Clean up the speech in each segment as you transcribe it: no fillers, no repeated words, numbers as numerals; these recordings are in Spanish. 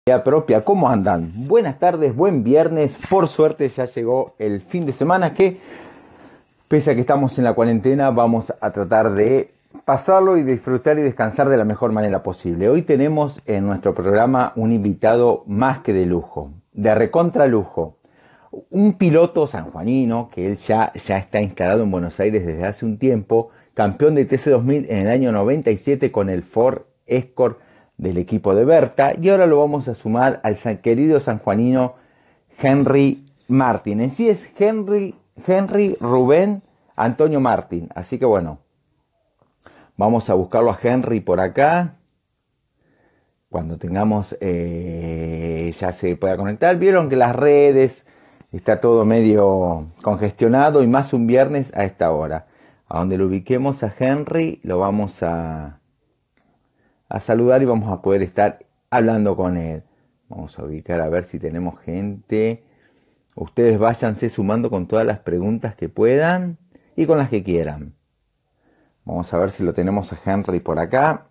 Propia, ¿cómo andan? Buenas tardes, buen viernes. Por suerte ya llegó el fin de semana que, pese a que estamos en la cuarentena, vamos a tratar de pasarlo y disfrutar y descansar de la mejor manera posible. Hoy tenemos en nuestro programa un invitado más que de lujo, de recontra lujo. Un piloto sanjuanino que él ya está instalado en Buenos Aires desde hace un tiempo, campeón de TC2000 en el año 97 con el Ford Escort del equipo de Berta, y ahora lo vamos a sumar al querido sanjuanino Henry Martin. En sí es Henry Rubén Antonio Martin. Así que bueno, vamos a buscarlo a Henry por acá. Cuando tengamos ya se pueda conectar. Vieron que las redes está todo medio congestionado, y más un viernes a esta hora. A donde lo ubiquemos a Henry lo vamos a saludar y vamos a poder estar hablando con él. Vamos a ubicar a ver si tenemos gente. Ustedes váyanse sumando con todas las preguntas que puedan y con las que quieran. Vamos a ver si lo tenemos a Henry por acá.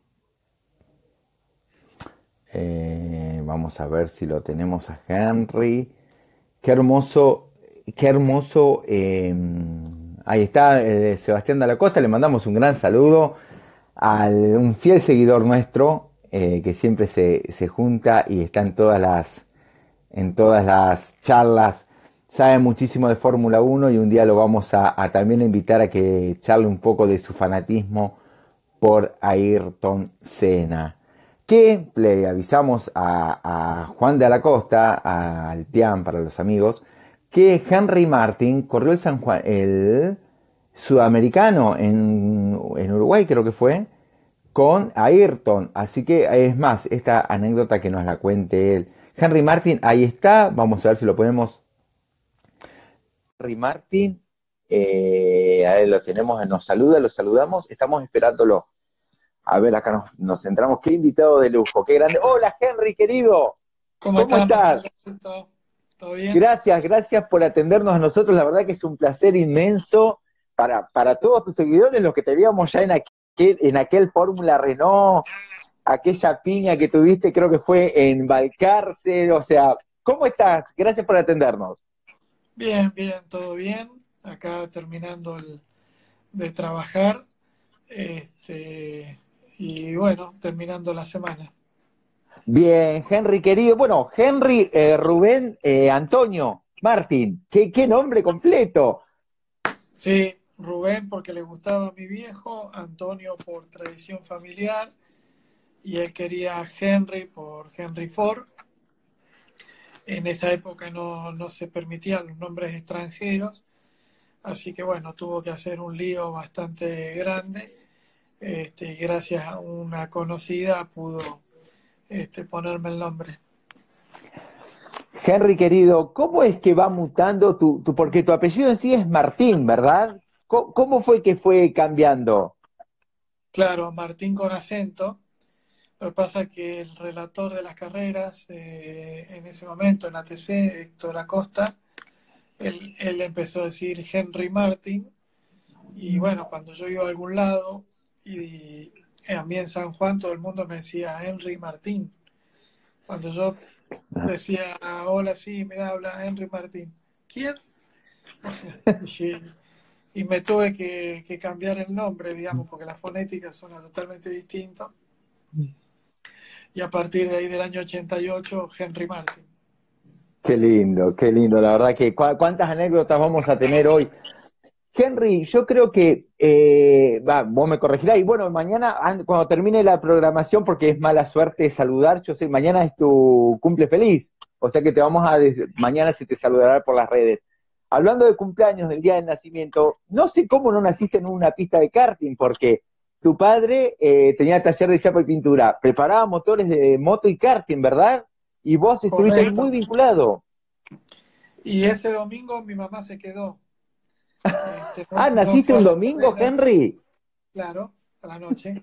Vamos a ver si lo tenemos a Henry. Qué hermoso, qué hermoso. Ahí está Sebastián de la Costa. Le mandamos un gran saludo a un fiel seguidor nuestro que siempre se junta y está en todas las charlas. Sabe muchísimo de Fórmula 1 y un día lo vamos a también invitar a que charle un poco de su fanatismo por Ayrton Senna. Que le avisamos a Juan de la Costa, al Tian para los amigos, que Henry Martin corrió el sudamericano en Uruguay, creo que fue, con Ayrton. Así que es más, esta anécdota que nos la cuente él. Henry Martin, ahí está, vamos a ver si lo podemos. Henry Martin, a él lo tenemos, nos saluda, lo saludamos, estamos esperándolo. A ver, acá nos centramos. Qué invitado de lujo, qué grande. Hola, Henry, querido. ¿Cómo ¿Cómo estás, estás? Marcelo? ¿Todo bien? Gracias por atendernos a nosotros. La verdad que es un placer inmenso para todos tus seguidores, los que te veíamos ya en aquel Fórmula Renault, aquella piña que tuviste, creo que fue en Balcarce. O sea, ¿cómo estás? Gracias por atendernos. Bien, bien, todo bien. Acá terminando de trabajar, y bueno, terminando la semana. Bien, Henry querido. Bueno, Henry Rubén Antonio Martín. ¿Qué nombre completo? Sí, Rubén porque le gustaba a mi viejo, Antonio por tradición familiar, y él quería a Henry por Henry Ford. En esa época no se permitían los nombres extranjeros, así que bueno, tuvo que hacer un lío bastante grande. Y gracias a una conocida pudo ponerme el nombre. Henry querido, ¿cómo es que va mutando porque tu apellido en sí es Martín, ¿verdad? ¿Cómo fue que fue cambiando? Claro, Martín con acento. Lo que pasa es que el relator de las carreras en ese momento en ATC, Héctor Acosta, él empezó a decir Henry Martin. Y bueno, cuando yo iba a algún lado, y a mí en San Juan todo el mundo me decía Henry Martín. Cuando yo decía, hola, sí, mira, habla Henry Martín. ¿Quién? O sea, y me tuve que cambiar el nombre, digamos, porque la fonética suena totalmente distinto. Y a partir de ahí del año 88, Henry Martin. Qué lindo, la verdad que cuántas anécdotas vamos a tener hoy. Henry, yo creo que, vos me corregirás, y bueno, mañana, cuando termine la programación, porque es mala suerte saludar, yo sé, mañana es tu cumple feliz, o sea que mañana se te saludará por las redes. Hablando de cumpleaños, del día del nacimiento, no sé cómo no naciste en una pista de karting, porque tu padre tenía taller de chapa y pintura, preparaba motores de moto y karting, ¿verdad? Y vos estuviste ahí muy Correcto. vinculado. Y ese domingo mi mamá se quedó. Ah, No ¿naciste fue a un la domingo, carrera, Henry? claro, a la noche.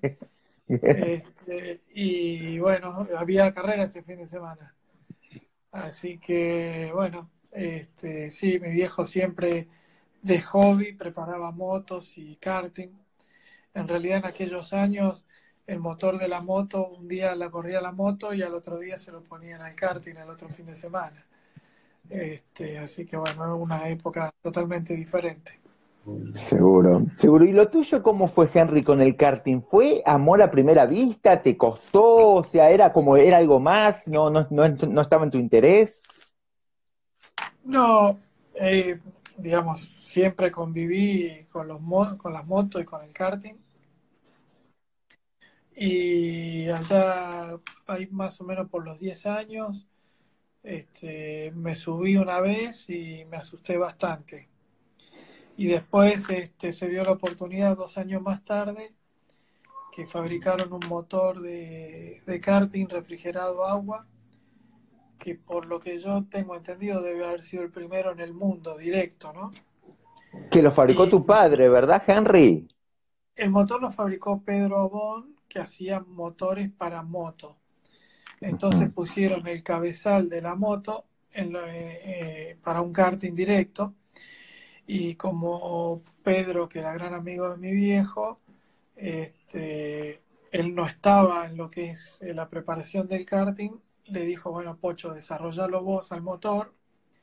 Y bueno, había carrera ese fin de semana. Así que bueno, sí, mi viejo siempre de hobby preparaba motos y karting. En realidad en aquellos años el motor de la moto, un día la corría la moto y al otro día se lo ponían al karting el otro fin de semana. Así que bueno, es una época totalmente diferente. Seguro, seguro. ¿Y lo tuyo cómo fue, Henry, con el karting? ¿Fue amor a primera vista? ¿Te costó? O sea, ¿era como, era algo más? ¿No estaba en tu interés? No, digamos, siempre conviví con con las motos y con el karting. Y allá, ahí más o menos por los 10 años, me subí una vez y me asusté bastante. Y después se dio la oportunidad 2 años más tarde que fabricaron un motor de karting refrigerado a agua, que por lo que yo tengo entendido debe haber sido el primero en el mundo directo, ¿no? Que lo fabricó Y tu padre, ¿verdad, Henry? el motor lo fabricó Pedro Abón, que hacía motores para moto. Entonces Ujú. pusieron el cabezal de la moto para un karting directo y como Pedro, que era gran amigo de mi viejo, él no estaba en lo que es la preparación del karting, le dijo, bueno, Pocho, desarrollalo vos al motor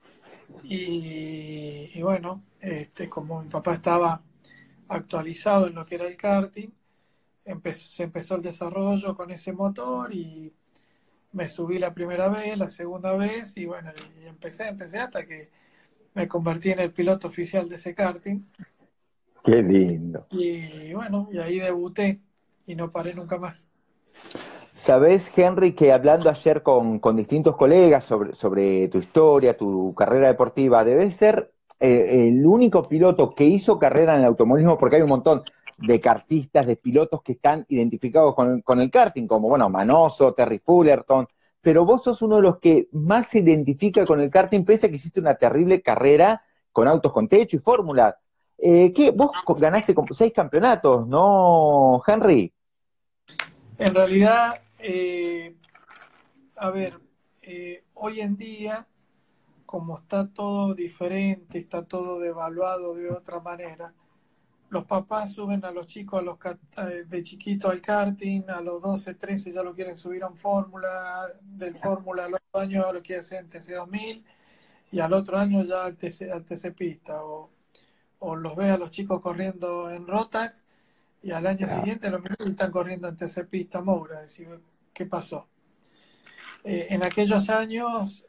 y bueno, como mi papá estaba actualizado en lo que era el karting, se empezó el desarrollo con ese motor y me subí la primera vez, la segunda vez y bueno, y empecé hasta que me convertí en el piloto oficial de ese karting Qué lindo. y bueno, y ahí debuté y no paré nunca más. Sabés, Henry, que hablando ayer con distintos colegas sobre tu historia, tu carrera deportiva, debes ser el único piloto que hizo carrera en el automovilismo, porque hay un montón de kartistas, de pilotos que están identificados con el karting, como, bueno, Manoso, Terry Fullerton, pero vos sos uno de los que más se identifica con el karting, pese a que hiciste una terrible carrera con autos con techo y fórmula. ¿Qué? Vos ganaste como 6 campeonatos, ¿no, Henry? En realidad, a ver, hoy en día, como está todo diferente, está todo devaluado de otra manera, los papás suben a los chicos de chiquito al karting, a los 12 13 ya lo quieren subir a un fórmula, del fórmula al otro año lo quieren hacer en TC 2000 y al otro año ya al TC Pista. O los ve a los chicos corriendo en Rotax y al año siguiente los mismos están corriendo en TC Pista Moura. Decir, ¿qué pasó? En aquellos años,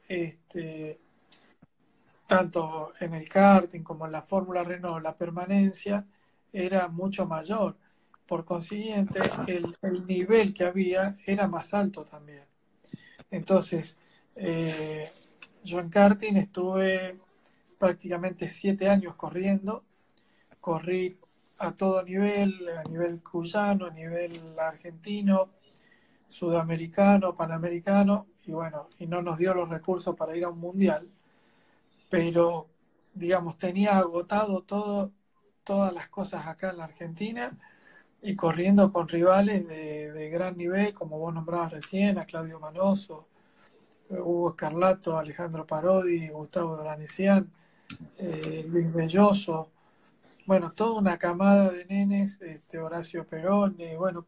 tanto en el karting como en la Fórmula Renault, la permanencia era mucho mayor. Por consiguiente, el nivel que había era más alto también. Entonces, eh, yo en karting estuve prácticamente 7 años corriendo, corrí a nivel cuyano, a nivel argentino, sudamericano, panamericano, y bueno, y no nos dio los recursos para ir a un mundial, pero digamos, tenía agotado todas las cosas acá en la Argentina y corriendo con rivales de gran nivel, como vos nombrabas recién, a Claudio Manoso, Hugo Escarlato, Alejandro Parodi, Gustavo Doranesian, Luis Belloso, bueno, toda una camada de nenes, Horacio Perón, bueno,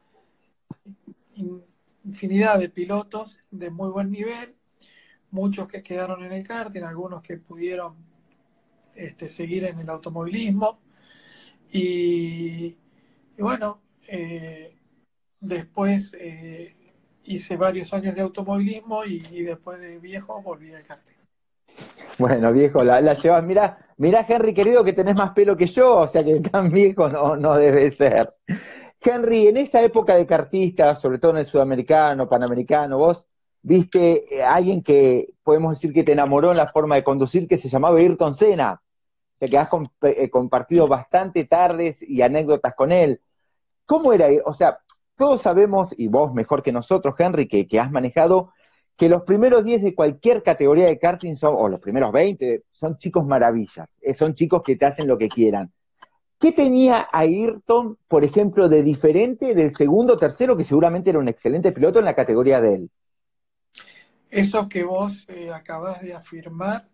infinidad de pilotos de muy buen nivel, muchos que quedaron en el karting, algunos que pudieron seguir en el automovilismo y, y bueno, después hice varios años de automovilismo y después de viejo volví al karting. Bueno, viejo, la llevas. Mira, mira, Henry, querido, que tenés más pelo que yo, o sea que tan viejo no debe ser. Henry, en esa época de cartista, sobre todo en el sudamericano, panamericano, vos viste a alguien que podemos decir que te enamoró en la forma de conducir, que se llamaba Ayrton Senna. O sea que has compartido bastante tardes y anécdotas con él. ¿Cómo era? O sea, todos sabemos, y vos mejor que nosotros, Henry, que has manejado, que los primeros 10 de cualquier categoría de karting son, o los primeros 20 son chicos maravillas, son chicos que te hacen lo que quieran. ¿Qué tenía Ayrton, por ejemplo, de diferente del segundo o tercero, que seguramente era un excelente piloto en la categoría de él? Eso que vos acabás de afirmar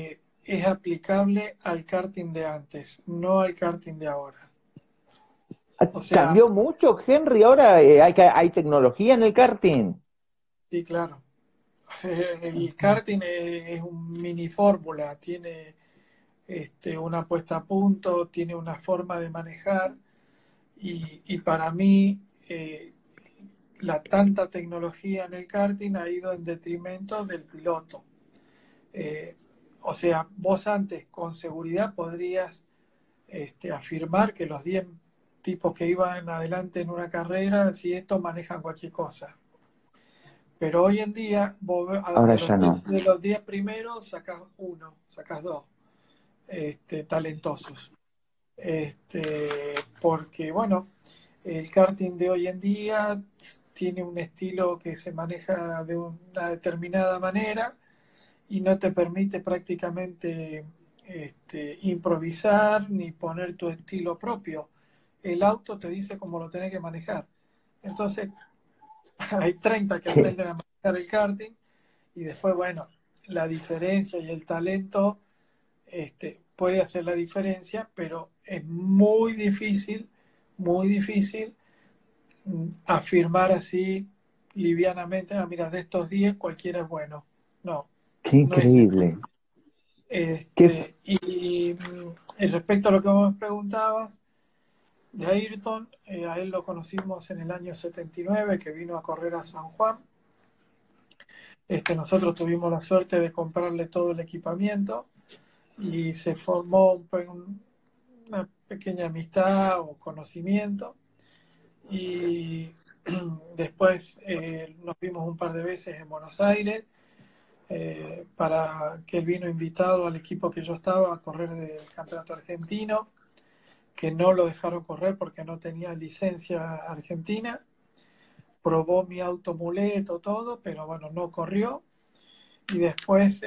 es aplicable al karting de antes, no al karting de ahora. O sea, ¿Cambió mucho, Henry? Ahora hay tecnología en el karting. sí, claro. El karting es un mini fórmula, tiene una puesta a punto, tiene una forma de manejar y para mí la tanta tecnología en el karting ha ido en detrimento del piloto. Eh, o sea, vos antes con seguridad podrías afirmar que los 10 tipos que iban adelante en una carrera, si estos manejan cualquier cosa. Pero hoy en día, vos Ahora ya no. de los 10 primeros sacás uno, sacás dos talentosos. Porque, bueno, el karting de hoy en día tiene un estilo que se maneja de una determinada manera y no te permite prácticamente improvisar ni poner tu estilo propio. El auto te dice cómo lo tenés que manejar. Entonces, hay 30 que ¿Qué? aprenden a manejar el karting y después, bueno, la diferencia y el talento puede hacer la diferencia, pero es muy difícil afirmar así livianamente, ah, mira, de estos 10 cualquiera es bueno. No, Qué no es así. increíble. Qué, Y respecto a lo que vos me preguntabas, de Ayrton, a él lo conocimos en el año 79, que vino a correr a San Juan. Nosotros tuvimos la suerte de comprarle todo el equipamiento y se formó una pequeña amistad o conocimiento. Y después nos vimos un par de veces en Buenos Aires para que él vino invitado al equipo que yo estaba a correr del campeonato argentino, que no lo dejaron correr porque no tenía licencia argentina. Probó mi auto muleto, todo, pero bueno, no corrió. Y después,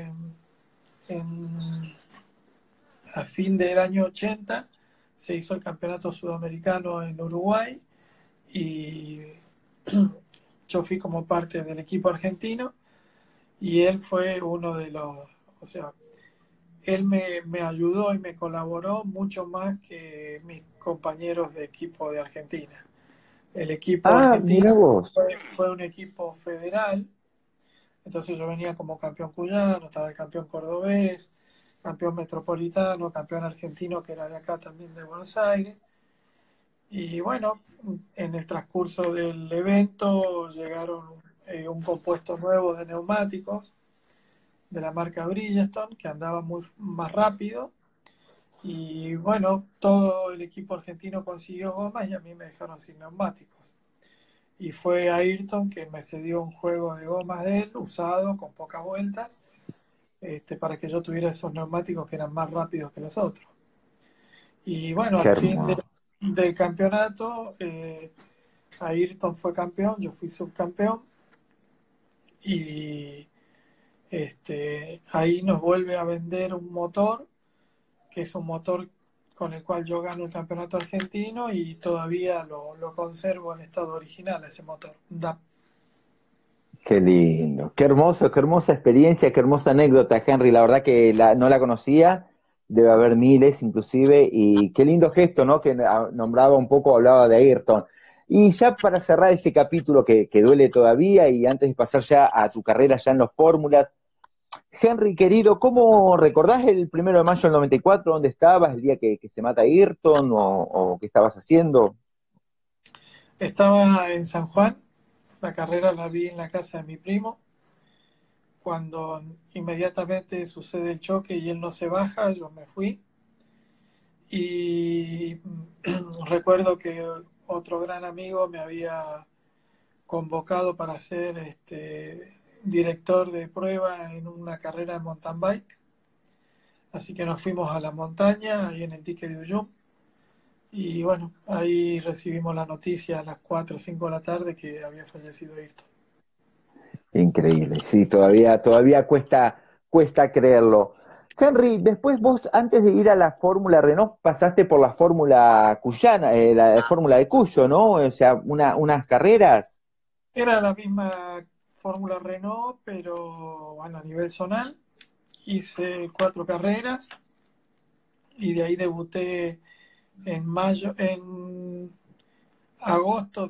en, a fin del año 80, se hizo el campeonato sudamericano en Uruguay y yo fui como parte del equipo argentino y él fue uno de los, o sea, él me ayudó y me colaboró mucho más que mis compañeros de equipo de Argentina. El equipo ah, argentino mira vos. fue un equipo federal, entonces yo venía como campeón cuyano, estaba el campeón cordobés, campeón metropolitano, campeón argentino que era de acá también de Buenos Aires. Y bueno, en el transcurso del evento llegaron un compuesto nuevo de neumáticos de la marca Bridgestone que andaba muy más rápido. Y bueno, todo el equipo argentino consiguió gomas y a mí me dejaron sin neumáticos. Y fue Ayrton que me cedió un juego de gomas de él, usado, con pocas vueltas, para que yo tuviera esos neumáticos que eran más rápidos que los otros. Y bueno, Qué al fin hermoso. del campeonato, Ayrton fue campeón, yo fui subcampeón y ahí nos vuelve a vender un motor, que es un motor con el cual yo gano el campeonato argentino y todavía lo conservo en estado original, ese motor. Qué lindo, qué hermoso, qué hermosa experiencia, qué hermosa anécdota, Henry. La verdad que no la conocía, debe haber miles inclusive, y qué lindo gesto, ¿no? Que nombraba un poco, hablaba de Ayrton. Y ya para cerrar ese capítulo que duele todavía, y antes de pasar ya a tu carrera ya en los fórmulas, Henry, querido, ¿cómo recordás el 1 de mayo del 94? ¿Dónde estabas el día que se mata Ayrton o qué estabas haciendo? Estaba en San Juan, la carrera la vi en la casa de mi primo, cuando inmediatamente sucede el choque y él no se baja, yo me fui y recuerdo que otro gran amigo me había convocado para ser director de prueba en una carrera de mountain bike. Así que nos fuimos a la montaña, ahí en el dique de Uyum. Y bueno, ahí recibimos la noticia a las 4 o 5 de la tarde que había fallecido Ayrton. Increíble, sí, todavía cuesta creerlo. Henry, después vos, antes de ir a la Fórmula Renault, pasaste por la Fórmula Cuyana, la Fórmula de Cuyo, ¿no? O sea, unas carreras. Era la misma Fórmula Renault, pero bueno, a nivel zonal. Hice 4 carreras y de ahí debuté en agosto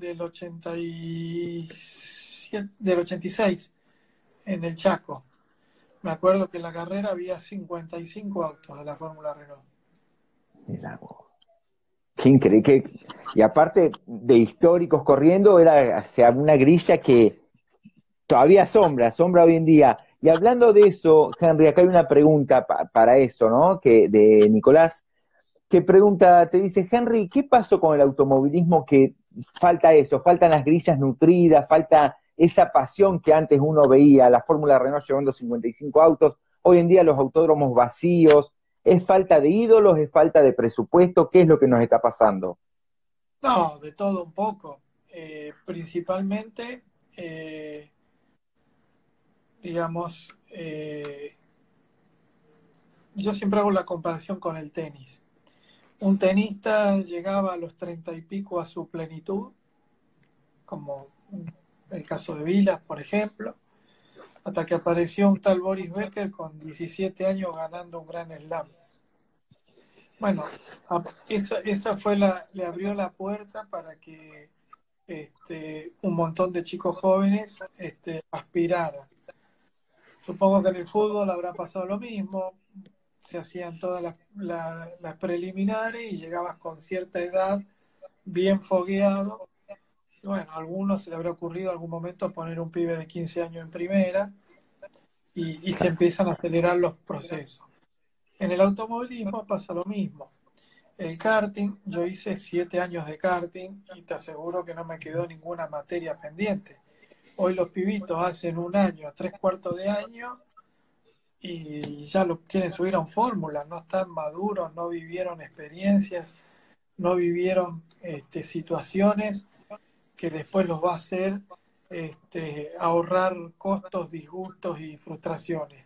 del 86 en el Chaco. Me acuerdo que en la carrera había 55 autos de la Fórmula Renault. Mira vos. Qué increíble. Y aparte de históricos corriendo, era, o sea, una grilla que todavía asombra hoy en día. Y hablando de eso, Henry, acá hay una pregunta para eso, ¿no? Que de Nicolás, que pregunta, te dice, Henry, ¿qué pasó con el automovilismo que falta eso? Faltan las grillas nutridas, falta esa pasión que antes uno veía, la Fórmula Renault llevando 55 autos, hoy en día los autódromos vacíos, ¿es falta de ídolos, es falta de presupuesto? ¿Qué es lo que nos está pasando? No, de todo un poco. Principalmente, digamos, yo siempre hago la comparación con el tenis. Un tenista llegaba a los 30 y pico a su plenitud, como el caso de Vilas, por ejemplo, hasta que apareció un tal Boris Becker con 17 años ganando un gran slam. Bueno, esa fue le abrió la puerta para que un montón de chicos jóvenes aspiraran. Supongo que en el fútbol habrá pasado lo mismo, se hacían todas las preliminares y llegabas con cierta edad, bien fogueado. Bueno, a algunos se le habrá ocurrido en algún momento poner un pibe de 15 años en primera y se Claro, empiezan a acelerar los procesos. En el automovilismo pasa lo mismo. El karting, yo hice 7 años de karting y te aseguro que no me quedó ninguna materia pendiente. Hoy los pibitos hacen un año, 3/4 de año y ya lo quieren subir a un fórmula, no están maduros, no vivieron experiencias, no vivieron situaciones que después los va a hacer ahorrar costos, disgustos y frustraciones.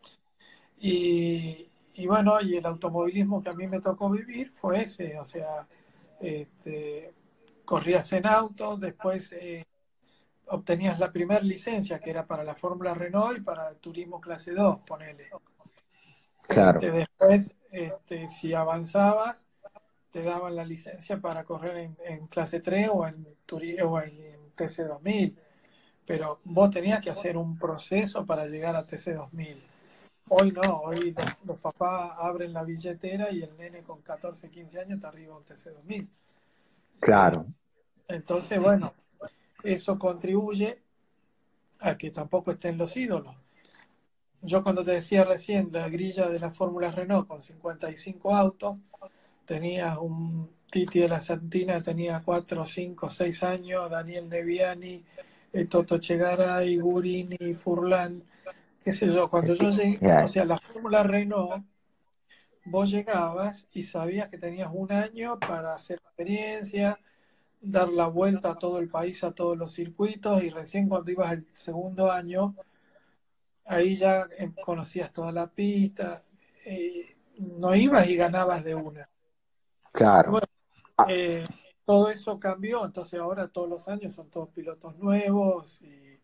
Y bueno, y el automovilismo que a mí me tocó vivir fue ese, o sea, este, corrías en auto, después obtenías la primera licencia que era para la Fórmula Renault y para el turismo clase 2 ponele. claro, Después, si avanzabas, te daban la licencia para correr en clase 3 o en TC 2000, pero vos tenías que hacer un proceso para llegar a TC 2000. Hoy no, hoy los papás abren la billetera y el nene con 14 15 años está arriba de un TC 2000. Eh, claro, entonces, bueno, eso contribuye a que tampoco estén los ídolos. Yo cuando te decía recién la grilla de la Fórmula Renault con 55 autos, tenía un Titi de la Santina, tenía 4, 5, 6 años, Daniel Neviani, Toto Chegaray, Gurini, Furlan, qué sé yo. Cuando yo sí, llegué, o mira, sea, la Fórmula Renault, vos llegabas y sabías que tenías un año para hacer experiencia, dar la vuelta a todo el país, a todos los circuitos, y recién cuando ibas al segundo año, ahí ya conocías toda la pista, no ibas y ganabas de una. Y claro. bueno, Ah, eh, todo eso cambió, entonces ahora todos los años son todos pilotos nuevos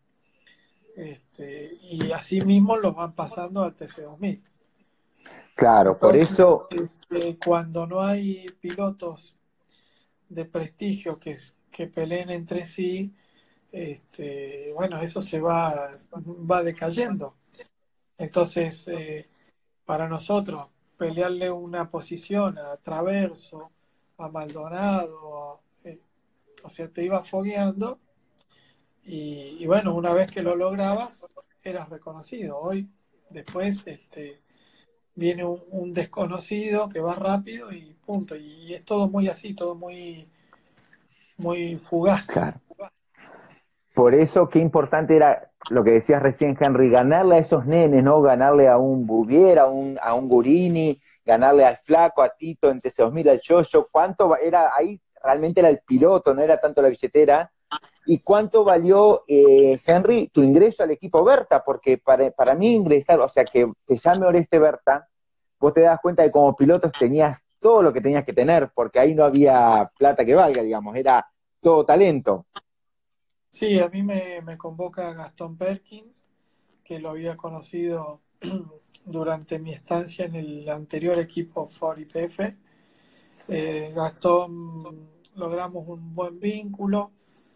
y así mismo los van pasando al TC 2000. claro, por Entonces, eso, cuando no hay pilotos de prestigio que peleen entre sí, bueno, eso va decayendo. Entonces, para nosotros, pelearle una posición a Traverso, a Maldonado, o sea, te iba fogueando y bueno, una vez que lo lograbas, eras reconocido. Hoy, después, viene un desconocido que va rápido y punto. Y es todo muy así, todo muy, muy fugaz. claro. Por eso, qué importante era lo que decías recién, Henry, ganarle a esos nenes, ¿no? Ganarle a un Bouvier, a un Gurini, ganarle al Flaco, a Tito en TC 2000, al Yoyo. ¿Cuánto era? Ahí realmente era el piloto, no era tanto la billetera. ¿Y cuánto valió, Henry, tu ingreso al equipo Berta? Porque para mí ingresar, o sea, que te llame Oreste Berta, vos te das cuenta que como pilotos tenías todo lo que tenías que tener, porque ahí no había plata que valga, digamos, era todo talento. Sí, a mí me convoca Gastón Perkins, que lo había conocido durante mi estancia en el anterior equipo Ford YPF. Gastón, logramos un buen vínculo.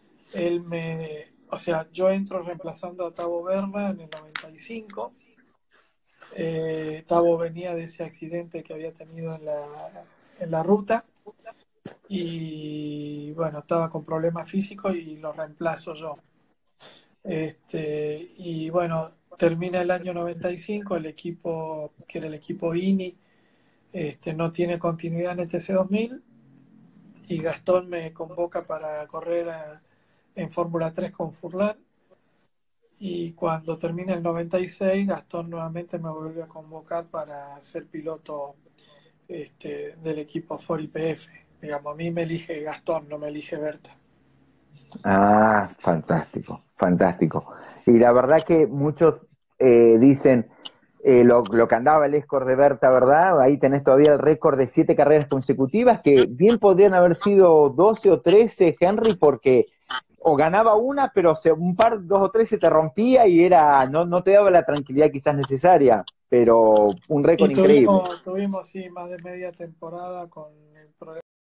O sea, yo entro reemplazando a Tavo Berna en el 95. Tavo venía de ese accidente que había tenido en la ruta y bueno, estaba con problemas físicos y lo reemplazo yo. Y bueno, termina el año 95, el equipo, que era el equipo INI, no tiene continuidad en el TC2000 y Gastón me convoca para correr en Fórmula 3 con Furlan. Y cuando termina el 96, Gastón nuevamente me vuelve a convocar para ser piloto del equipo Ford IPF. Digamos, a mí me elige Gastón, no me elige Berta. Ah, fantástico, fantástico. Y la verdad que muchos dicen lo que andaba el Escort de Berta, ¿verdad? Ahí tenés todavía el récord de 7 carreras consecutivas, que bien podrían haber sido 12 o 13, Henry, porque o ganaba una, pero un par, 2 o 3 se te rompía y no te daba la tranquilidad quizás necesaria, pero un récord Y increíble. tuvimos sí, más de media temporada con el problema.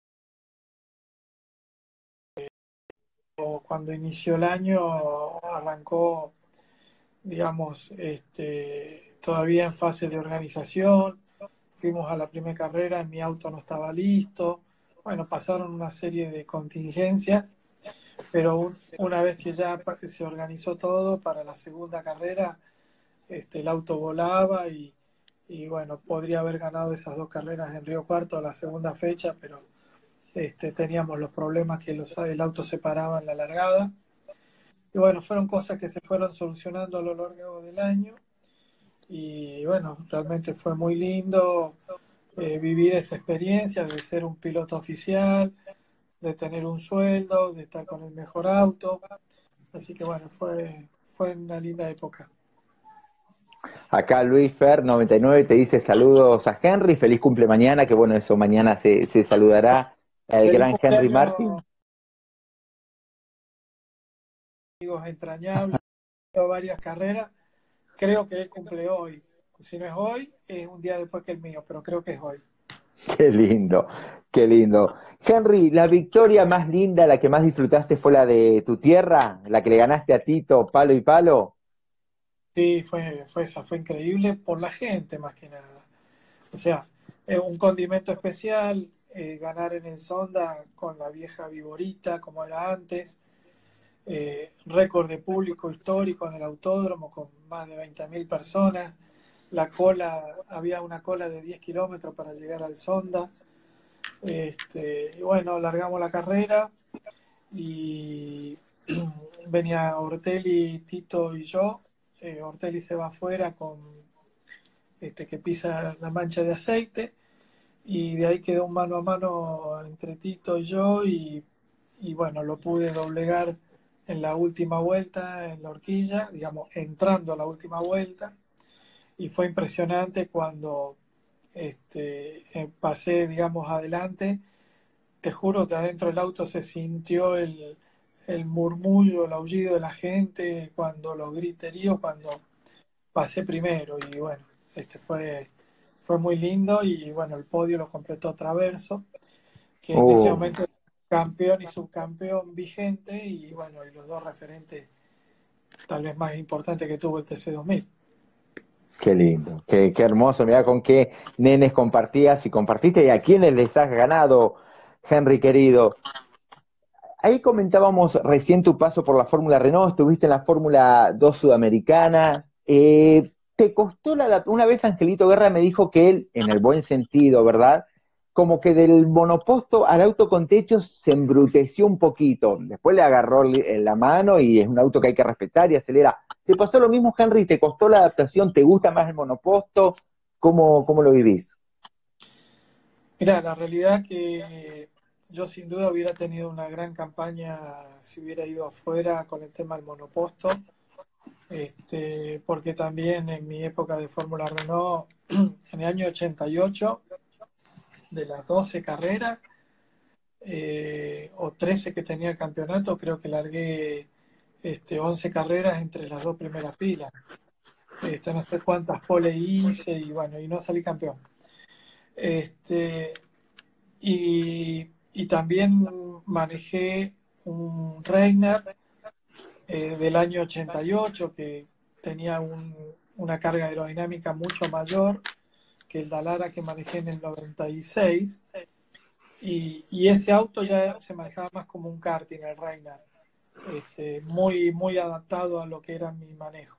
Cuando inició el año, arrancó, digamos, todavía en fase de organización. Fuimos a la primera carrera, mi auto no estaba listo. Bueno, pasaron una serie de contingencias, pero una vez que ya se organizó todo para la segunda carrera, el auto volaba y bueno, podría haber ganado esas 2 carreras en Río Cuarto la segunda fecha, pero teníamos los problemas que el auto se paraba en la largada. Y bueno, fueron cosas que se fueron solucionando a lo largo del año. Y bueno, realmente fue muy lindo vivir esa experiencia de ser un piloto oficial, de tener un sueldo, de estar con el mejor auto. Así que bueno, fue una linda época. Acá Luis Fer 99 te dice saludos a Henry, feliz cumple mañana, que bueno, eso mañana se saludará el Feliz gran Henry cumpleaños, Martin. amigos entrañables, varias carreras. Creo que él cumple hoy. Si no es hoy, es un día después que el mío, pero creo que es hoy. Qué lindo, qué lindo. Henry, la victoria más linda, la que más disfrutaste fue la de tu tierra, la que le ganaste a Tito, palo y palo. Sí, fue esa, fue increíble por la gente más que nada. O sea, un condimento especial, ganar en el Sonda con la vieja Viborita como era antes, récord de público histórico en el autódromo con más de 20.000 personas, había una cola de 10 kilómetros para llegar al Sonda, y bueno, largamos la carrera y venía Ortelli, Tito y yo. Ortelli se va afuera con que pisa la mancha de aceite y de ahí quedó un mano a mano entre Tito y yo y bueno, lo pude doblegar en la última vuelta en la horquilla, digamos, entrando a la última vuelta y fue impresionante cuando pasé, digamos, adelante. Te juro que adentro del auto se sintió el murmullo, el aullido de la gente, cuando los griteríos, cuando pasé primero. Y bueno, fue muy lindo y bueno, el podio lo completó Traverso, que en ese Uh, momento es campeón y subcampeón vigente y bueno, y los dos referentes tal vez más importantes que tuvo el TC2000. qué lindo, qué hermoso, mirá con qué nenes compartías y compartiste y a quiénes les has ganado, Henry querido. Ahí comentábamos recién tu paso por la Fórmula Renault, estuviste en la Fórmula 2 Sudamericana. ¿Te costó una vez Angelito Guerra me dijo que él, en el buen sentido, ¿verdad? Como que del monoposto al auto con techo se embruteció un poquito. Después le agarró la mano y es un auto que hay que respetar y acelera. ¿Te pasó lo mismo, Henry? ¿Te costó la adaptación? ¿Te gusta más el monoposto? ¿Cómo lo vivís? Mira, la realidad que yo sin duda hubiera tenido una gran campaña si hubiera ido afuera con el tema del monoposto, porque también en mi época de Fórmula Renault, en el año 88, de las 12 carreras, o 13 que tenía el campeonato, creo que largué 11 carreras entre las dos primeras filas. No sé cuántas pole hice y bueno, y no salí campeón. Este, y también manejé un Reiner del año 88 que tenía una carga aerodinámica mucho mayor que el Dallara que manejé en el 96 y ese auto ya se manejaba más como un karting, el Reiner, muy, muy adaptado a lo que era mi manejo.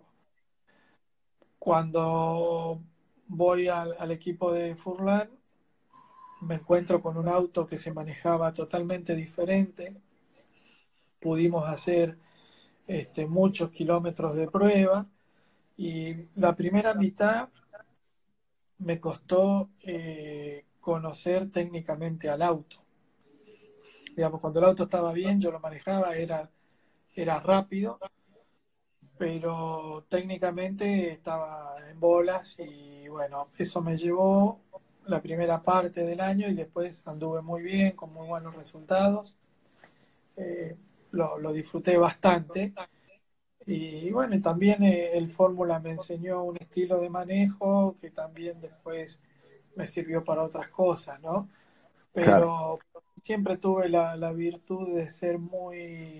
Cuando voy al equipo de Furlan, me encuentro con un auto que se manejaba totalmente diferente. Pudimos hacer muchos kilómetros de prueba y la primera mitad me costó conocer técnicamente al auto. Digamos, cuando el auto estaba bien, yo lo manejaba, era rápido, pero técnicamente estaba en bolas y bueno, eso me llevó la primera parte del año y después anduve muy bien, con muy buenos resultados. Eh, lo disfruté bastante. Y bueno, y también el Fórmula me enseñó un estilo de manejo que también después me sirvió para otras cosas, ¿no? Claro, Pero siempre tuve la virtud de ser muy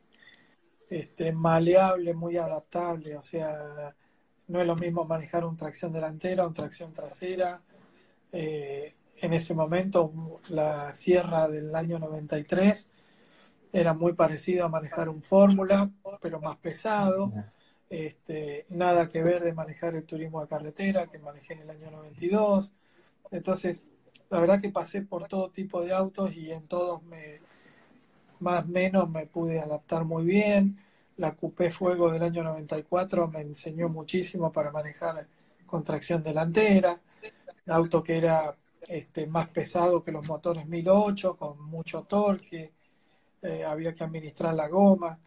maleable, muy adaptable, o sea, no es lo mismo manejar un tracción delantera, un tracción trasera. En ese momento, la Sierra del año 93 era muy parecido a manejar un Fórmula, pero más pesado. Nada que ver de manejar el turismo de carretera que manejé en el año 92. Entonces, la verdad que pasé por todo tipo de autos y en todos más o menos me pude adaptar muy bien. La Coupé Fuego del año 94 me enseñó muchísimo para manejar con tracción delantera. Auto que era más pesado que los motores 1008, con mucho torque, había que administrar la goma.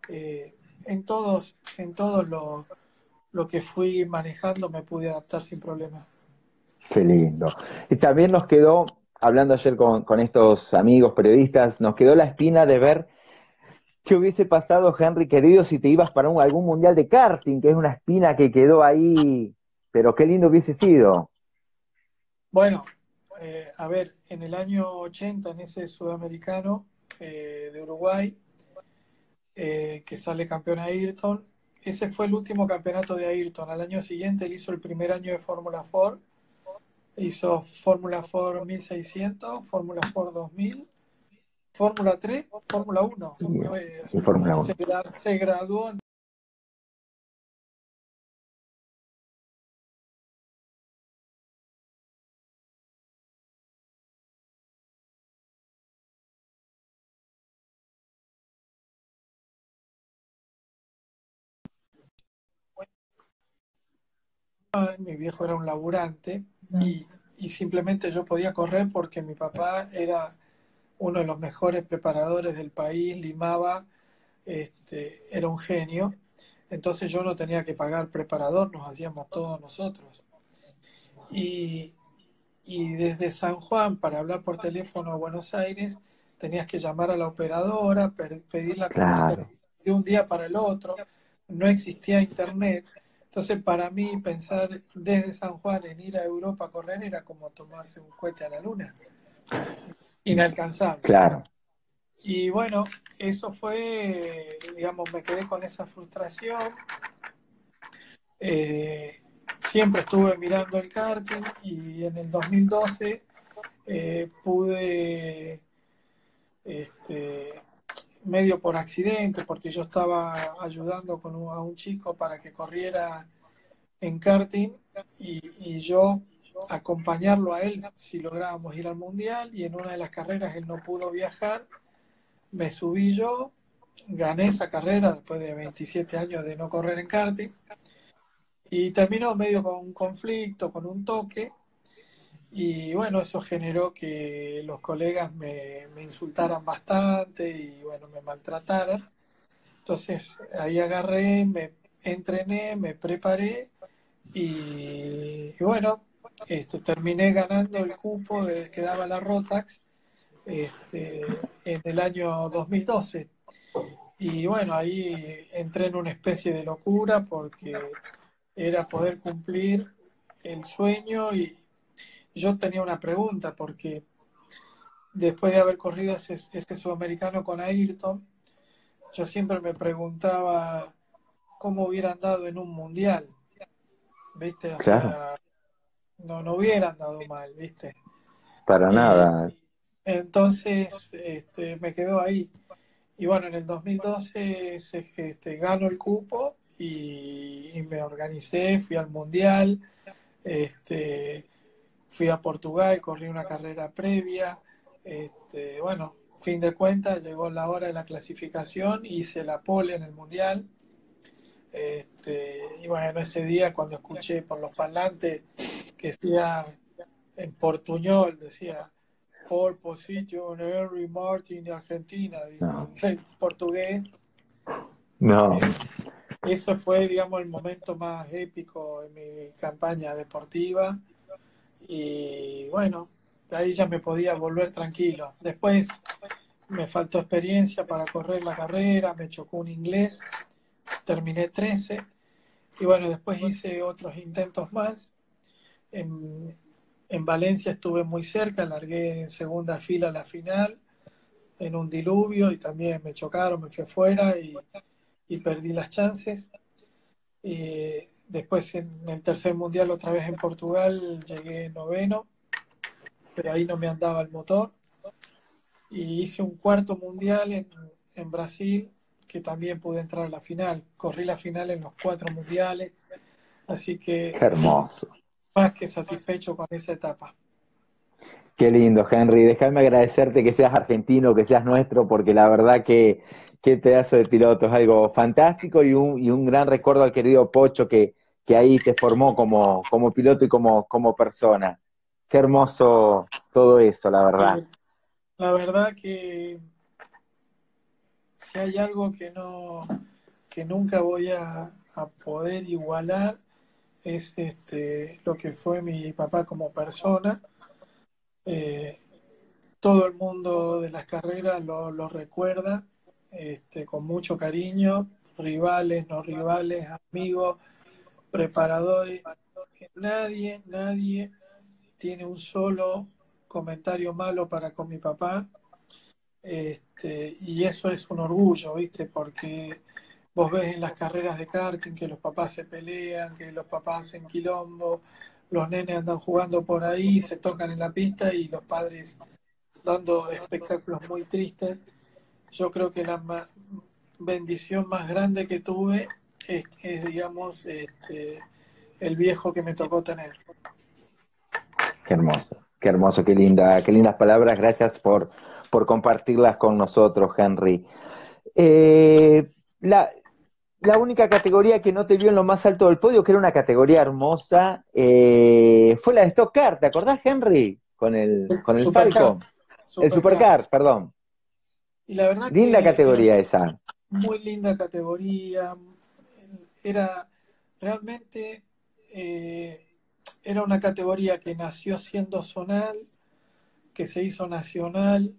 En todos lo que fui manejando me pude adaptar sin problema. qué lindo. Y también nos quedó, hablando ayer con estos amigos periodistas, nos quedó la espina de ver qué hubiese pasado, Henry querido, si te ibas para algún mundial de karting, que es una espina que quedó ahí, pero qué lindo hubiese sido. Bueno, a ver, en el año 80, en ese sudamericano de Uruguay, que sale campeón Ayrton, ese fue el último campeonato de Ayrton. Al año siguiente él hizo el primer año de Fórmula Ford, hizo Fórmula Ford 1600, Fórmula Ford 2000, Fórmula 3, Fórmula 1. Y Fórmula Se, 1. se graduó mi viejo era un laburante y simplemente yo podía correr porque mi papá era uno de los mejores preparadores del país, limaba, era un genio. Entonces yo no tenía que pagar preparador, nos hacíamos todos nosotros. Y, y desde San Juan, para hablar por teléfono a Buenos Aires, tenías que llamar a la operadora, pedir la comunicación Claro, de un día para el otro. No existía internet. Entonces, para mí, pensar desde San Juan en ir a Europa a correr era como tomarse un cohete a la luna. Inalcanzable. claro. Y bueno, eso fue, digamos, me quedé con esa frustración. Eh, Siempre estuve mirando el karting y en el 2012 pude, este, medio por accidente, porque yo estaba ayudando a un chico para que corriera en karting y yo acompañarlo a él si lográbamos ir al mundial y en una de las carreras él no pudo viajar, me subí yo, gané esa carrera después de 27 años de no correr en karting y terminó medio con un conflicto, con un toque. Y bueno, eso generó que los colegas me insultaran bastante y bueno, me maltrataran. Entonces ahí agarré, me entrené, me preparé y bueno, terminé ganando el cupo que daba la Rotax en el año 2012. Y bueno, ahí entré en una especie de locura porque era poder cumplir el sueño y yo tenía una pregunta porque después de haber corrido ese sudamericano con Ayrton, yo siempre me preguntaba cómo hubiera andado en un mundial, ¿viste? O Claro, sea, no hubiera andado mal, ¿viste? para Y nada. entonces me quedó ahí. Y bueno, en el 2012 gano el cupo y me organicé, fui al mundial, este, fui a Portugal, corrí una carrera previa. Bueno, fin de cuentas, llegó la hora de la clasificación, hice la pole en el mundial. Y bueno, ese día cuando escuché por los parlantes que decía en portuñol, decía pole position Henry Martin de Argentina, digo, No, en portugués. no, eh, Eso fue, digamos, el momento más épico en mi campaña deportiva. Y bueno, de ahí ya me podía volver tranquilo. Después me faltó experiencia para correr la carrera, me chocó un inglés, terminé 13 y bueno, después hice otros intentos más. En, en Valencia estuve muy cerca, largué en segunda fila a la final en un diluvio y también me chocaron, me fui afuera y perdí las chances. Después en el tercer mundial otra vez en Portugal llegué noveno, pero ahí no me andaba el motor. Y hice un cuarto mundial en Brasil, que también pude entrar a la final. Corrí la final en los cuatro mundiales, así que qué hermoso. más que satisfecho con esa etapa. Qué lindo, Henry. Déjame agradecerte que seas argentino, que seas nuestro, porque la verdad que qué pedazo de piloto es algo fantástico y un gran recuerdo al querido Pocho que ahí te formó como piloto y como persona. Qué hermoso todo eso, la verdad. Y la verdad que si hay algo que nunca voy a poder igualar es lo que fue mi papá como persona. Eh, Todo el mundo de las carreras lo recuerda con mucho cariño, rivales, no rivales, amigos, preparadores. Nadie tiene un solo comentario malo para con mi papá. Y eso es un orgullo, ¿viste? Porque vos ves en las carreras de karting que los papás se pelean, que los papás hacen quilombo, los nenes andan jugando por ahí, se tocan en la pista y los padres dando espectáculos muy tristes. Yo creo que la bendición más grande que tuve digamos, el viejo que me tocó tener. Qué hermoso, qué lindas palabras. Gracias por compartirlas con nosotros, Henry. Eh, la, la única categoría que no te vio en lo más alto del podio, que era una categoría hermosa, fue la de Stock Car. ¿Te acordás, Henry? Con el Supercar, Falcon. El Supercar. Supercar, perdón. Y la verdad Linda que era categoría esa. muy linda categoría. Era realmente, eh, era una categoría que nació siendo zonal, que se hizo nacional,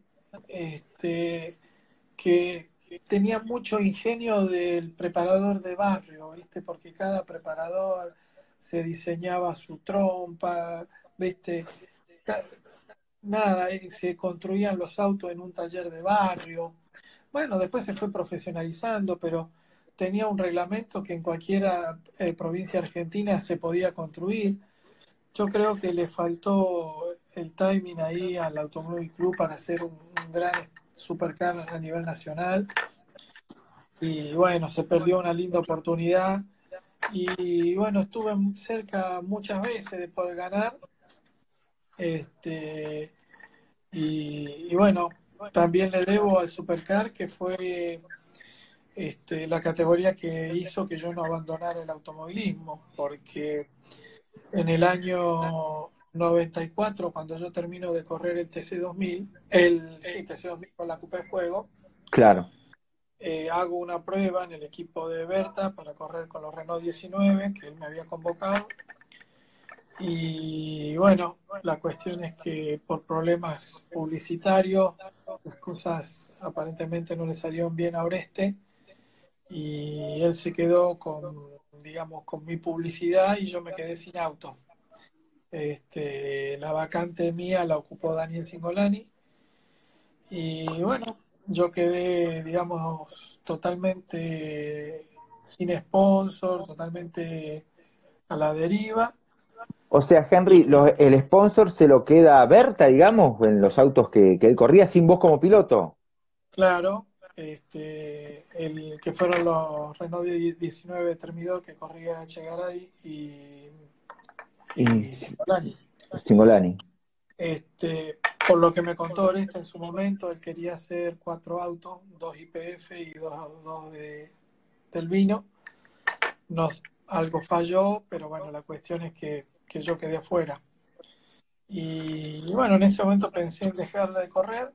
que tenía mucho ingenio del preparador de barrio, ¿viste? Porque cada preparador se diseñaba su trompa, ¿viste? Ca- Nada, se construían los autos en un taller de barrio. Bueno, después se fue profesionalizando, pero tenía un reglamento que en cualquier provincia argentina se podía construir. Yo creo que le faltó el timing ahí al Automóvil Club para hacer un gran supercar a nivel nacional. Y bueno, se perdió una linda oportunidad. Y bueno, estuve cerca muchas veces de poder ganar. Este, y bueno, también le debo al Supercar, que fue la categoría que hizo que yo no abandonara el automovilismo, porque en el año 94, cuando yo termino de correr el TC2000, sí, TC2000 con la Copa de Fuego, Claro. hago una prueba en el equipo de Berta para correr con los Renault 19, que él me había convocado. Y bueno, la cuestión es que por problemas publicitarios, las cosas aparentemente no le salieron bien a Oreste y él se quedó con, digamos, con mi publicidad y yo me quedé sin auto. La vacante mía la ocupó Daniel Singolani Y bueno, yo quedé, digamos, totalmente sin sponsor, totalmente a la deriva. O sea, Y Henry, el sponsor se lo queda a Berta, digamos, en los autos que él corría sin vos como piloto. claro, el que fueron los Renault 19 Termidor que corría Echegaray Y y Cipollani. Singolani. Por lo que me contó Oreste en su momento, él quería hacer 4 autos, 2 YPF y dos del vino. Nos, algo falló, pero bueno, la cuestión es que yo quedé afuera. Y bueno, en ese momento pensé en dejar de correr.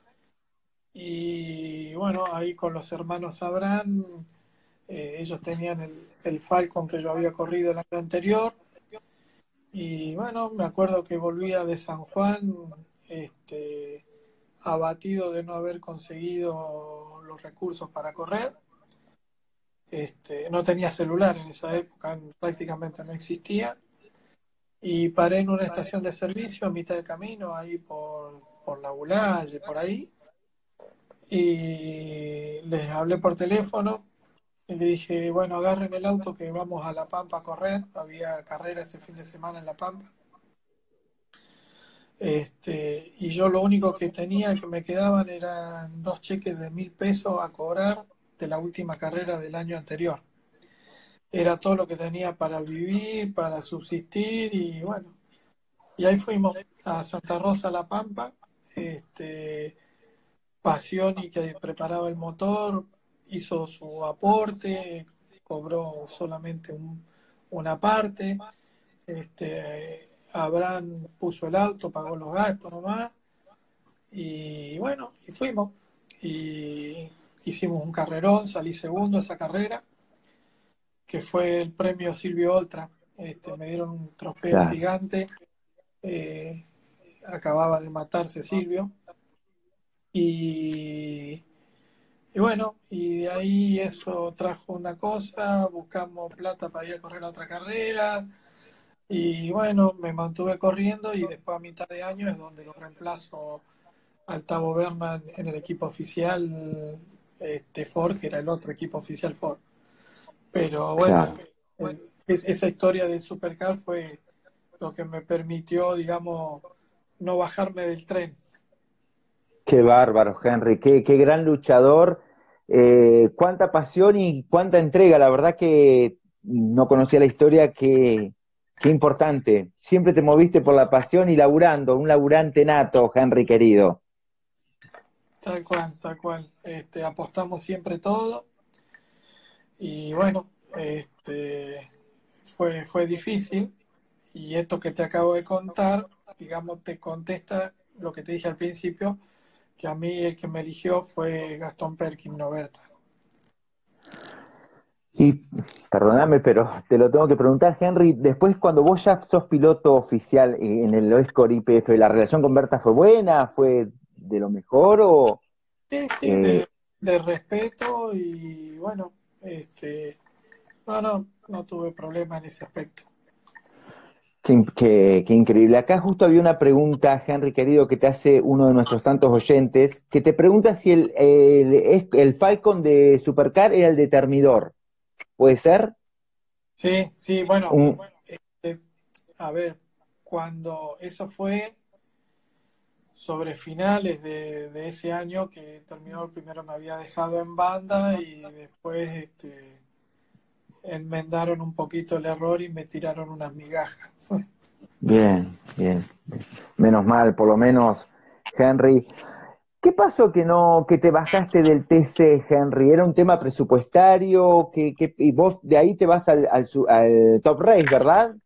Y bueno, ahí con los hermanos Abraham, ellos tenían el Falcon que yo había corrido el año anterior. Y bueno, me acuerdo que volvía de San Juan, este, abatido de no haber conseguido los recursos para correr. No tenía celular en esa época, prácticamente no existía. Y paré en una estación de servicio a mitad de camino, ahí por la Bulalle, por ahí. Y les hablé por teléfono y le dije, bueno, agarren el auto que vamos a La Pampa a correr. Había carrera ese fin de semana en La Pampa. Y yo lo único que tenía que me quedaban eran 2 cheques de 1.000 pesos a cobrar de la última carrera del año anterior. Era todo lo que tenía para vivir, para subsistir y bueno, y ahí fuimos a Santa Rosa, La Pampa. Este, Pasioni, que preparaba el motor, hizo su aporte, cobró solamente una parte. Abraham puso el auto, pagó los gastos nomás. Y bueno, y fuimos. Y hicimos un carrerón, salí segundo esa carrera, que fue el premio Silvio Oltra. Me dieron un trofeo Claro. gigante. eh, Acababa de matarse Silvio. Y, y bueno, y de ahí eso trajo una cosa, buscamos plata para ir a correr a otra carrera. Y bueno, me mantuve corriendo y después a mitad de año es donde lo reemplazo al Tavo Berman en el equipo oficial Ford, que era el otro equipo oficial Ford. Pero bueno, Claro. esa historia del Supercar fue lo que me permitió, digamos, no bajarme del tren. Qué bárbaro, Henry, qué gran luchador, cuánta pasión y cuánta entrega. La verdad que no conocía la historia, qué importante. Siempre te moviste por la pasión y laburando, un laburante nato, Henry querido. Tal cual, tal cual. Apostamos siempre todo y bueno, fue difícil y esto que te acabo de contar, digamos, te contesta lo que te dije al principio, que a mí el que me eligió fue Gastón Perkin Noberta. Y perdóname, pero te lo tengo que preguntar, Henry, después cuando vos ya sos piloto oficial en el Oescor IPF, ¿la relación con Berta fue buena? ¿Fue de lo mejor o...? Sí, sí, eh, de respeto y bueno, no tuve problema en ese aspecto. qué increíble. Acá justo había una pregunta, Henry querido, que te hace uno de nuestros tantos oyentes, que te pregunta si el Falcon de Supercar era el de Termidor. ¿Puede ser? Sí, sí, bueno, Un, este, a ver, cuando eso fue sobre finales de ese año que terminó, primero me había dejado en banda y después enmendaron un poquito el error y me tiraron unas migajas. bien, bien. Menos mal, por lo menos, Henry. ¿Qué pasó que te bajaste del TC, Henry? ¿Era un tema presupuestario? Y vos de ahí te vas al Top Race, ¿verdad?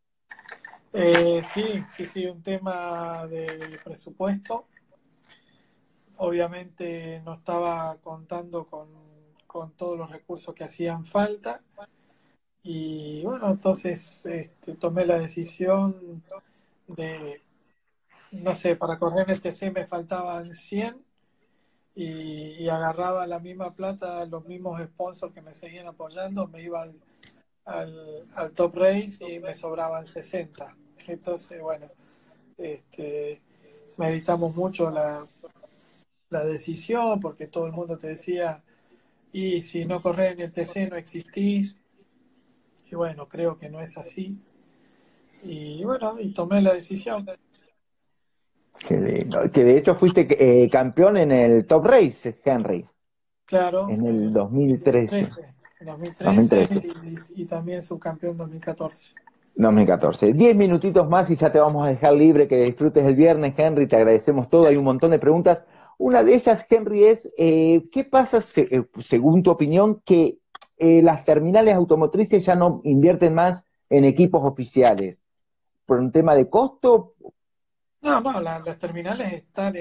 Sí, sí, sí, un tema de presupuesto. Obviamente no estaba contando con todos los recursos que hacían falta. Y bueno, entonces tomé la decisión de, no sé, para correr en este C me faltaban 100 y agarraba la misma plata, los mismos sponsors que me seguían apoyando, me iba al Top Race y me sobraban 60. Entonces, bueno, este, meditamos mucho la decisión, porque todo el mundo te decía, y si no corres en el TC no existís, y bueno, creo que no es así, y bueno, y tomé la decisión, Qué lindo. Que de hecho fuiste campeón en el Top Race, Henry, claro, en en el el 2013. 2013, en 2013 2013. y también subcampeón 2014. 2014. 10 minutitos más y ya te vamos a dejar libre que disfrutes el viernes, Henry. Te agradecemos todo. Hay un montón de preguntas. Una de ellas, Henry, es ¿qué pasa, según tu opinión, que las terminales automotrices ya no invierten más en equipos oficiales? ¿Por un tema de costo? No, no, las terminales están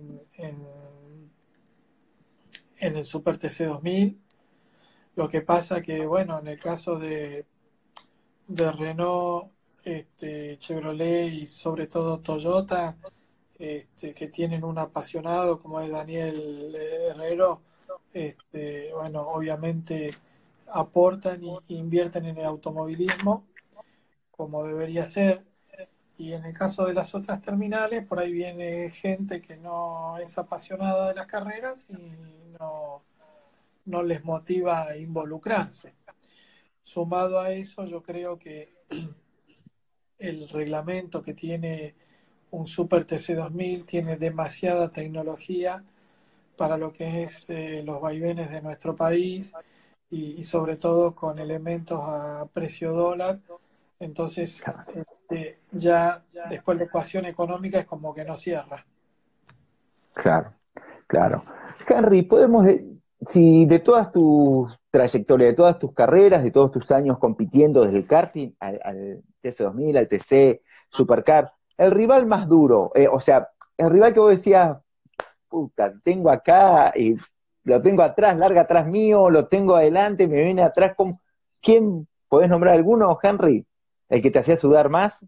en el Super TC 2000. Lo que pasa que, bueno, en el caso de Renault, Chevrolet y sobre todo Toyota, que tienen un apasionado como es Daniel Herrero, bueno, obviamente aportan y invierten en el automovilismo como debería ser. Y en el caso de las otras terminales, por ahí viene gente que no es apasionada de las carreras y no, no les motiva a involucrarse. Sumado a eso, yo creo que el reglamento que tiene un Super TC 2000 tiene demasiada tecnología para lo que es los vaivenes de nuestro país y sobre todo con elementos a precio dólar. Entonces, ya después la ecuación económica es como que no cierra. Claro, claro. Henry, si de todas tus trayectorias, de todas tus carreras, de todos tus años compitiendo desde el karting al TC2000, al TC Supercar, el rival más duro, o sea, el rival que vos decías, puta, tengo acá y lo tengo atrás, larga atrás mío, lo tengo adelante, me viene atrás, ¿quién podés nombrar alguno, Henry? ¿El que te hacía sudar más?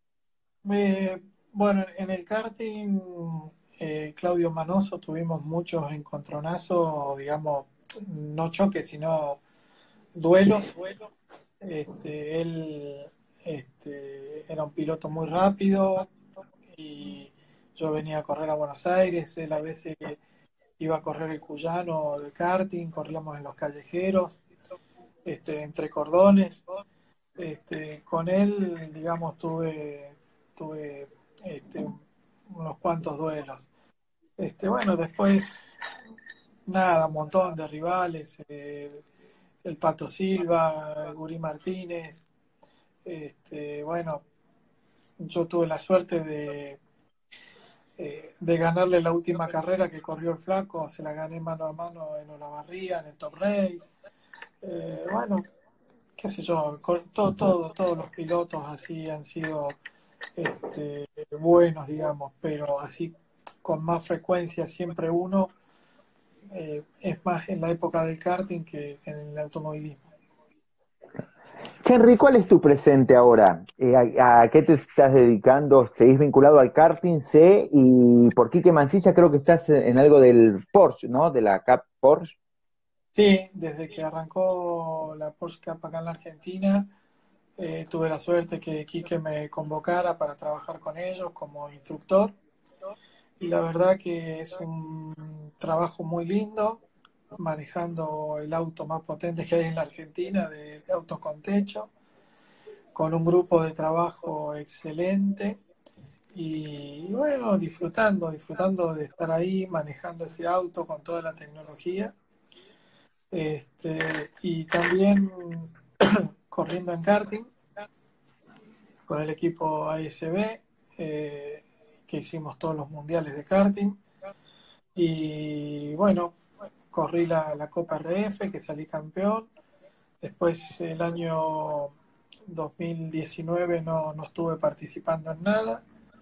Bueno, en el karting, Claudio Manoso tuvimos muchos encontronazos, digamos, no choques, sino Sí, duelos. sí. Él era un piloto muy rápido y yo venía a correr a Buenos Aires, él a veces iba a correr el Cuyano de karting, corríamos en los callejeros, entre cordones. Con él, digamos, tuve unos cuantos duelos. Bueno, después, nada, un montón de rivales, el Pato Silva, el Gurí Martínez. Bueno, yo tuve la suerte de ganarle la última carrera que corrió el Flaco, se la gané mano a mano en Olavarría, en el Top Race. Bueno, qué sé yo, todos los pilotos así han sido buenos, digamos, pero así con más frecuencia siempre uno es más en la época del karting que en el automovilismo. Henry, ¿cuál es tu presente ahora? ¿A qué te estás dedicando? ¿Seguís vinculado al karting, sé? Y por Quique Mancilla creo que estás en algo del Porsche, ¿no? De la Cup Porsche. Sí, desde que arrancó la Porsche Cup acá en la Argentina, tuve la suerte que Quique me convocara para trabajar con ellos como instructor y la verdad que es un trabajo muy lindo manejando el auto más potente que hay en la Argentina de autos con techo, con un grupo de trabajo excelente y bueno, disfrutando de estar ahí manejando ese auto con toda la tecnología. Y también corriendo en karting con el equipo ASB, que hicimos todos los mundiales de karting. Y bueno, corrí la Copa RF, que salí campeón. Después el año 2019 no estuve participando en nada.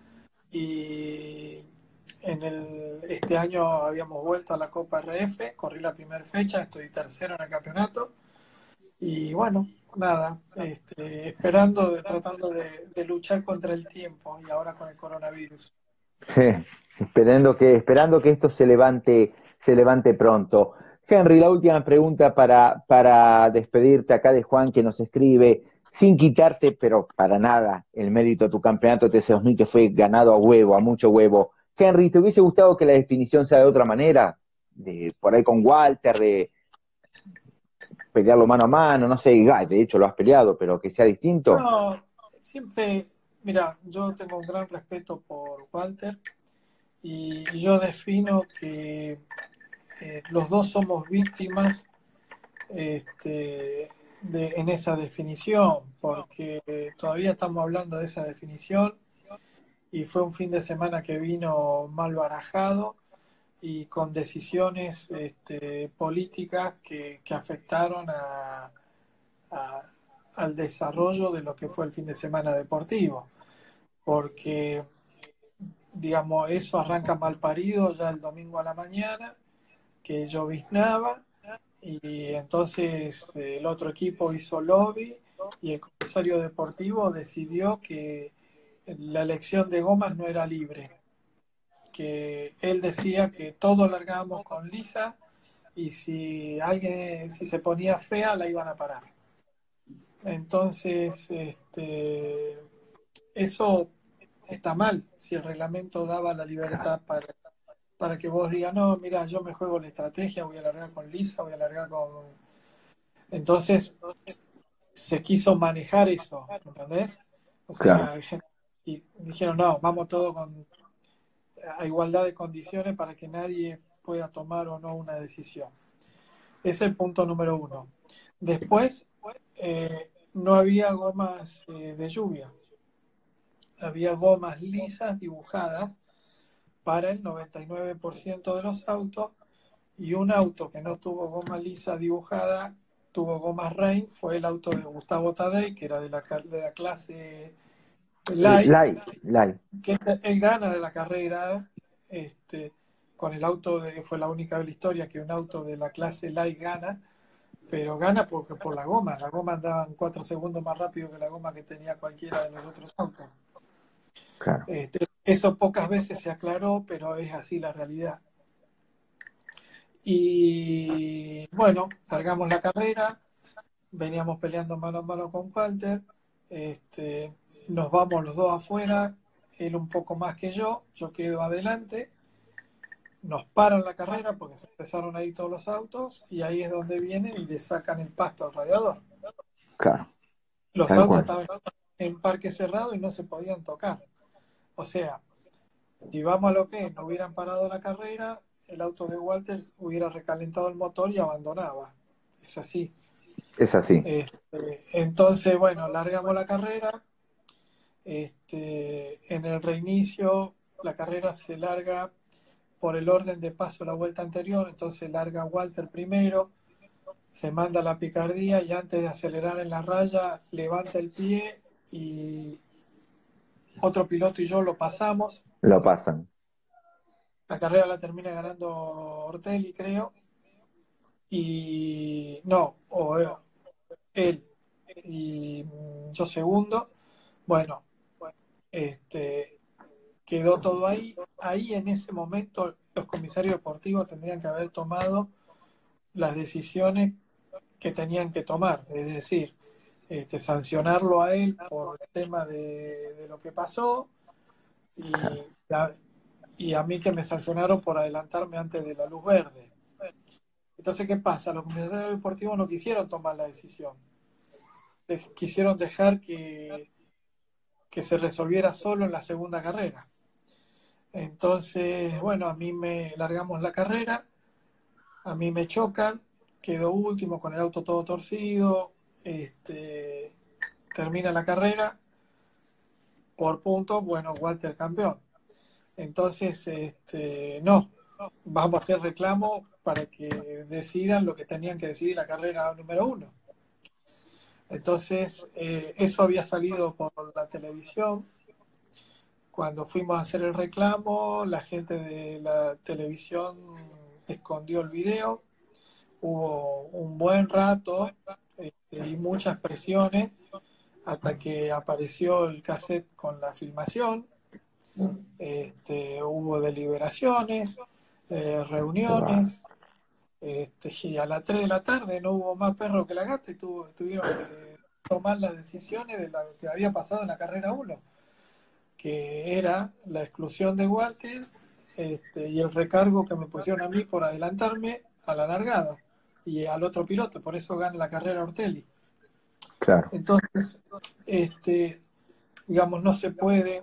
Y este año habíamos vuelto a la Copa RF, corrí la primera fecha, estoy tercero en el campeonato. Y bueno, nada, tratando de luchar contra el tiempo y ahora con el coronavirus. Sí, esperando que esto se levante pronto. Henry, la última pregunta para despedirte acá de Juan que nos escribe, sin quitarte, pero para nada, el mérito de tu campeonato TC2000 que fue ganado a huevo, a mucho huevo. Henry, ¿te hubiese gustado que la definición sea de otra manera? De, por ahí con Walter, de pelearlo mano a mano, no sé, de hecho lo has peleado, pero que sea distinto. No, siempre, mira, yo tengo un gran respeto por Walter y yo defino que los dos somos víctimas en esa definición, porque todavía estamos hablando de esa definición y fue un fin de semana que vino mal barajado y con decisiones políticas que afectaron a- al desarrollo de lo que fue el fin de semana deportivo, porque, digamos, eso arranca mal parido ya el domingo a la mañana, que lloviznaba, y entonces el otro equipo hizo lobby y el comisario deportivo decidió que la elección de gomas no era libre, que él decía que todos largábamos con lisa y si se ponía fea la iban a parar. Entonces, eso está mal, si el reglamento daba la libertad para que vos digas, no, mira, yo me juego la estrategia, voy a largar con lisa, voy a largar con... Entonces, se quiso manejar eso, ¿entendés? O Claro, sea, y dijeron, no, vamos todo a igualdad de condiciones para que nadie pueda tomar o no una decisión. Ese es el punto número uno. Después, no había gomas de lluvia, había gomas lisas dibujadas para el 99% de los autos, y un auto que no tuvo goma lisa dibujada, tuvo gomas Rain, fue el auto de Gustavo Tadei, que era de la clase Light, Lai, que él gana de la carrera, este, con el auto fue la única de la historia que un auto de la clase Light gana, pero gana porque por la goma andaban 4 segundos más rápido que la goma que tenía cualquiera de los otros autos. claro, Eso pocas veces se aclaró, pero es así la realidad. Y bueno, cargamos la carrera, veníamos peleando mano a mano con Walter, este, nos vamos los dos afuera, él un poco más que yo quedo adelante, nos paran la carrera porque se empezaron ahí todos los autos y ahí es donde vienen y le sacan el pasto al radiador. claro, Los tal autos cual. estaban en parque cerrado y no se podían tocar. O sea, si vamos a lo que no hubieran parado la carrera, el auto de Walter hubiera recalentado el motor y abandonaba. Es así. Es así. Entonces, bueno, largamos la carrera. En el reinicio, la carrera se larga por el orden de paso a la vuelta anterior, entonces larga Walter primero, se manda la picardía y antes de acelerar en la raya levanta el pie y otro piloto y yo lo pasamos. Lo pasan. La carrera la termina ganando Ortelli, creo, y no, o él y yo segundo. Bueno, este, quedó todo ahí. Ahí en ese momento los comisarios deportivos tendrían que haber tomado las decisiones que tenían que tomar, es decir, sancionarlo a él por el tema de lo que pasó y a, y a mí que me sancionaron por adelantarme antes de la luz verde. Entonces, ¿qué pasa? Los comisarios deportivos no quisieron tomar la decisión, quisieron dejar que se resolviera solo en la segunda carrera. Entonces, bueno, a mí me largamos la carrera, a mí me chocan, quedo último con el auto todo torcido, termina la carrera por puntos, bueno, Walter campeón. Entonces, no, vamos a hacer reclamo para que decidan lo que tenían que decidir la carrera número uno. Entonces, eso había salido por la televisión. Cuando fuimos a hacer el reclamo, la gente de la televisión escondió el video. Hubo un buen rato y muchas presiones hasta que apareció el cassette con la filmación. Hubo deliberaciones, Qué va. reuniones, y a las 3 de la tarde no hubo más perro que la gata y tuvieron que tomar las decisiones de lo que había pasado en la carrera uno, que era la exclusión de Walter y el recargo que me pusieron a mí por adelantarme a la largada y al otro piloto, por eso gana la carrera Ortelli. Claro. Entonces, digamos, no se puede,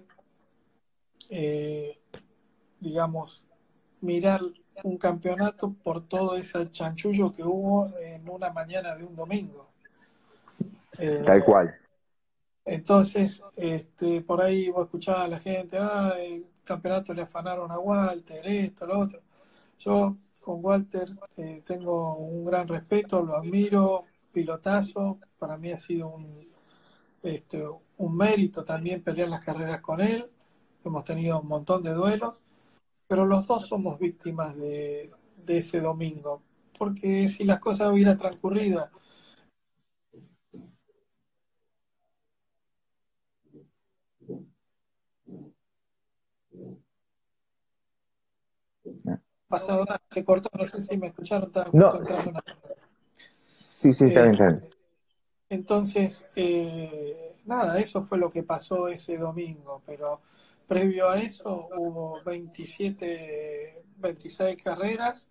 digamos, mirar un campeonato por todo ese chanchullo que hubo en una mañana de un domingo. Tal cual. Entonces, por ahí vos escuchabas a la gente, el campeonato le afanaron a Walter, esto, lo otro. Yo con Walter tengo un gran respeto, lo admiro, pilotazo, para mí ha sido un mérito también pelear las carreras con él, hemos tenido un montón de duelos, pero los dos somos víctimas de ese domingo, porque si las cosas hubieran transcurrido pasado, se cortó, no sé si me escucharon, estaba justo No, entrando una... sí, sí, está bien, está bien. Entonces, nada, eso fue lo que pasó ese domingo, pero previo a eso hubo 27, 26 carreras,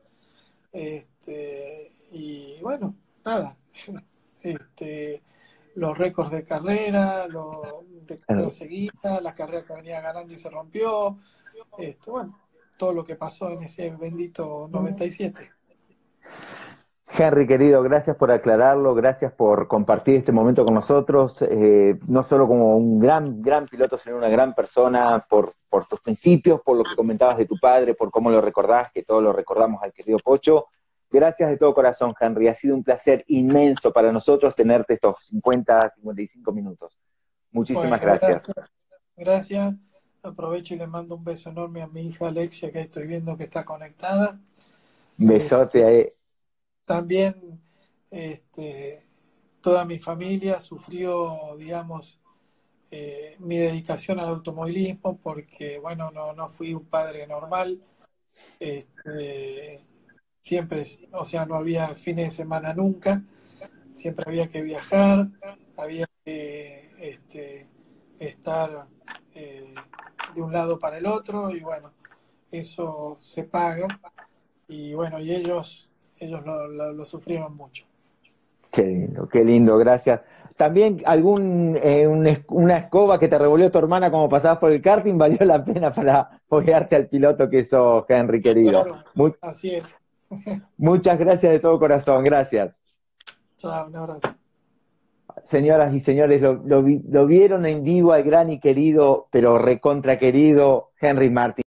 y bueno, nada, este, los récords de carrera, de carrera seguida, la carrera que venía ganando y se rompió, bueno, todo lo que pasó en ese bendito 97. Henry, querido, gracias por aclararlo, gracias por compartir este momento con nosotros, no solo como un gran piloto, sino una gran persona, por tus principios, por lo que comentabas de tu padre, por cómo lo recordás, que todos lo recordamos al querido Pocho. Gracias de todo corazón, Henry, ha sido un placer inmenso para nosotros tenerte estos 55 minutos. Muchísimas Bueno, gracias. gracias. Aprovecho y le mando un beso enorme a mi hija Alexia, que estoy viendo que está conectada. Besote Este, a él. también este, toda mi familia sufrió, digamos, mi dedicación al automovilismo, porque, bueno, no fui un padre normal. Este, siempre, o sea, no había fines de semana nunca. Siempre había que viajar, había que estar de un lado para el otro, y bueno, eso se paga, y bueno, y ellos lo sufrieron mucho. Qué lindo, gracias. También una escoba que te revolvió tu hermana como pasabas por el karting valió la pena para foguearte al piloto que sos, Henry, querido. Claro, así es. Muchas gracias de todo corazón, gracias. Chao, un abrazo. Señoras y señores, lo vieron en vivo al gran y querido, pero recontra querido Henry Martin.